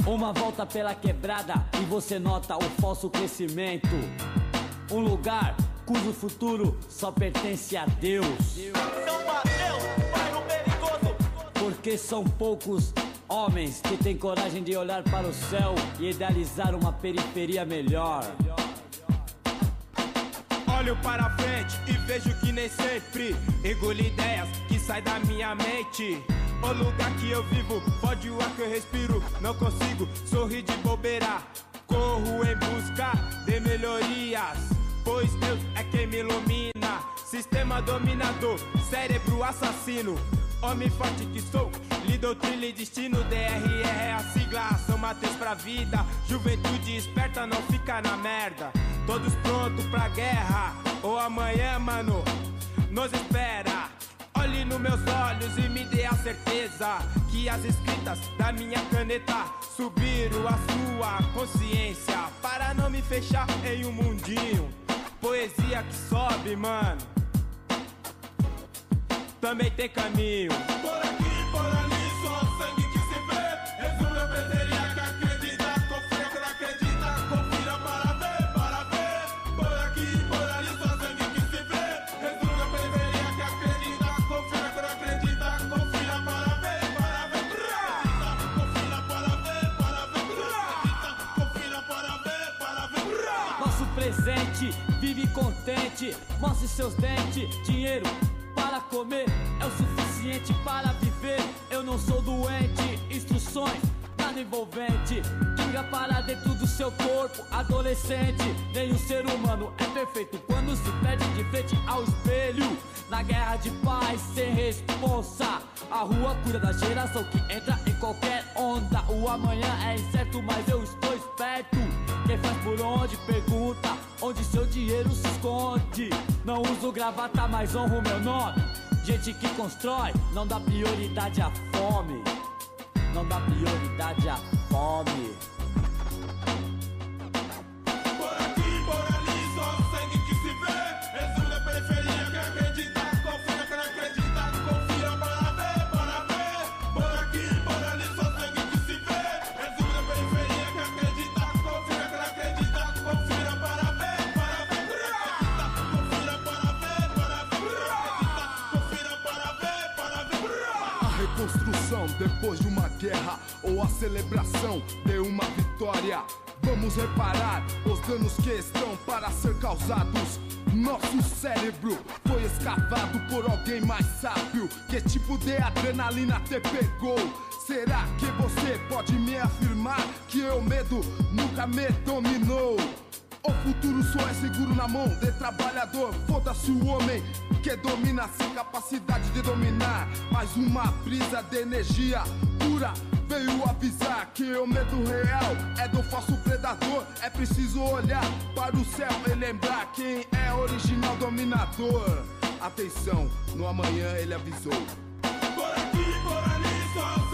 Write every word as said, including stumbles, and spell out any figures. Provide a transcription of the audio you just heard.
Uma volta pela quebrada e você nota o falso crescimento. Um lugar cujo futuro só pertence a Deus. São Mateus, bairro perigoso. Porque são poucos homens que têm coragem de olhar para o céu e idealizar uma periferia melhor. Olho para frente e vejo que nem sempre engolo ideias que saem da minha mente. O lugar que eu vivo fode o ar que eu respiro. Não consigo sorrir de bobeira. Corro em busca de melhorias, pois Deus é quem me ilumina. Sistema dominador, cérebro assassino. Homem forte que sou, lhe doutrina e destino. D R R é a sigla, São Mateus pra vida. Juventude esperta, não fica na merda. Todos prontos pra guerra, ou amanhã, mano, nos espera. Olhe nos meus olhos e me dê a certeza que as escritas da minha caneta subiram a sua consciência, para não me fechar em um mundinho. Poesia que sobe, mano, também tem caminho. Por aqui, por ali, só sangue que se vê. Resume a periferia que acredita, confia que não acredita, confira para ver, para ver. Por aqui, por ali, só sangue que se vê. Resume a periferia que acredita, confia que não acredita, confira para ver, para ver. Confira para ver, para ver. Confira para ver, para ver. Nosso presente vive contente, mostre seus dentes, dinheiro para comer é o suficiente para viver. Eu não sou doente, instruções nada envolvente. Diga para dentro do seu corpo, adolescente. Nenhum ser humano é perfeito quando se perde de frente ao espelho. Na guerra de paz sem responsa, a rua cura da geração que entra em qualquer onda. O amanhã é incerto, mas eu estou esperto. Quem faz por onde pergunta onde seu dinheiro se esconde. Não uso gravata, mas honro meu nome. Gente que constrói, não dá prioridade à fome. Não dá prioridade à fome. Por aqui, por ali, só o sangue que se vê. Resume a periferia que acredita, confia que não acredita, confira para ver, para ver. Por aqui, por ali, só o sangue que se vê. Resume a periferia que acredita, confia que não acredita, confira para ver, para ver. Confira para ver, para ver. Confira para ver, para ver. A reconstrução depois de uma guerra ou a celebração de uma vitória. Vamos reparar os danos que estão para ser causados. Nosso cérebro foi escavado por alguém mais sábio. Que tipo de adrenalina te pegou? Será que você pode me afirmar que o medo nunca me dominou? O futuro só é seguro na mão de trabalhador. Foda-se o homem que domina sem capacidade de dominar. Mais uma brisa de energia pura veio avisar que o medo real é do falso predador. É preciso olhar para o céu e lembrar quem é o original dominador. Atenção, no amanhã ele avisou. Por aqui, por ali, só